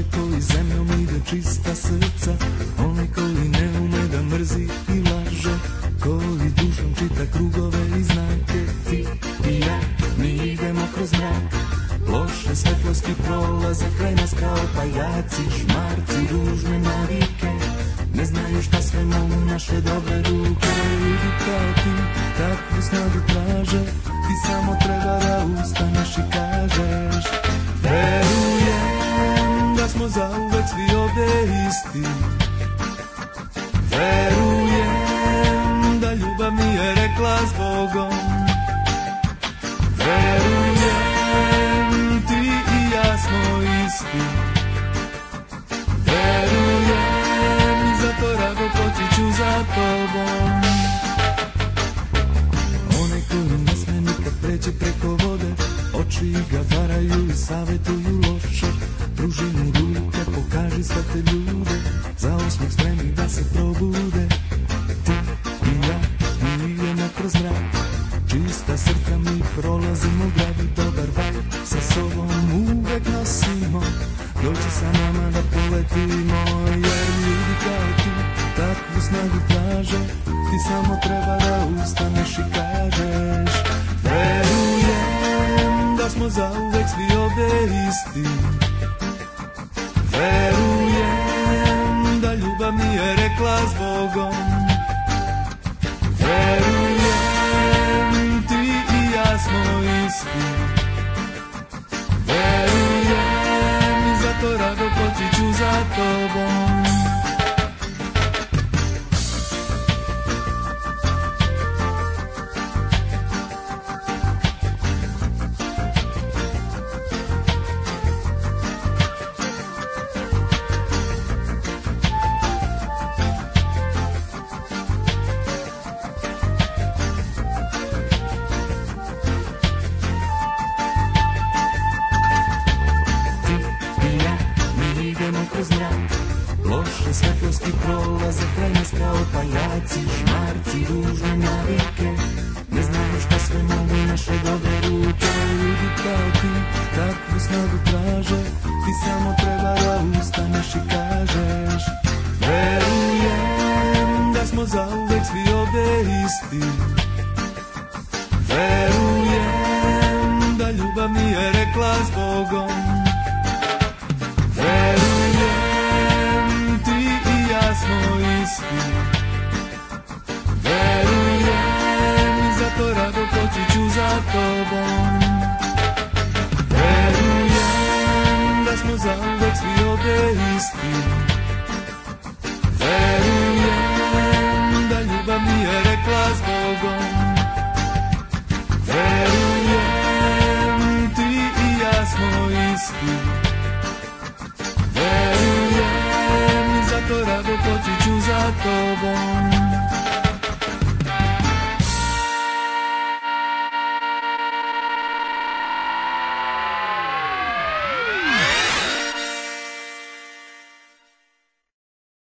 kaže koji zemljom ide čista srca, onaj koji ne ume da mrzi i laže, koji dušom čita krugove i znake. Ti i ja, mi idemo kroz mrak, loše svetlosti prolaze kraj nas kao pajaci, šmarci, ružne navike, ne znaju šta sve mogu naše dobre ruke. Ljudi kao ti, takvu snagu traže, ti samo treba da ustaneš i kažeš: verujem da smo zauvek svi ovde isti, verujem da ljubav nije rekla s Bogom, verujem ti i ja smo isti, verujem i zato rado poći ću za tobom. Onaj koji ne sme nikad pređe preko vode, oči ga varaju i savetuju loše, pruži mu ruke, pokaži sve te ljude, za osmeh spremni da se probude. Ti i ja, mi idemo kroz mrak, čista srca mi prolazimo grad i dobar vibe sa sobom uvek nosimo, dođi sa nama da poletimo, jer ljudi kao ti takvu snagu traže, ti samo treba da ustaneš i kažeš: verujem da smo zauvek svi ovde isti, verujem da ljubav nije rekla s Bogom, verujem ti i ja smo isti, verujem i zato rado poći ću za tobom. Loše svetlosti prolaze kraj nas kao pajaci, šmarci, ružne navike, ne znaju šta sve mogu naše dobre ruke. Ljudi kao ti takvu snagu traže, ti samo treba da ustaneš i kažeš: verujem da smo zauvek svi ovde isti, verujem da ljubav nije rekla s Bogom, smo isti, verujem i zato rado poći ću za tobom, verujem da smo zauvek svi ovde isti, verujem da ljubav nije rekla s Bogom, verujem ti i ja smo isti, zato rado poći ću za tobom.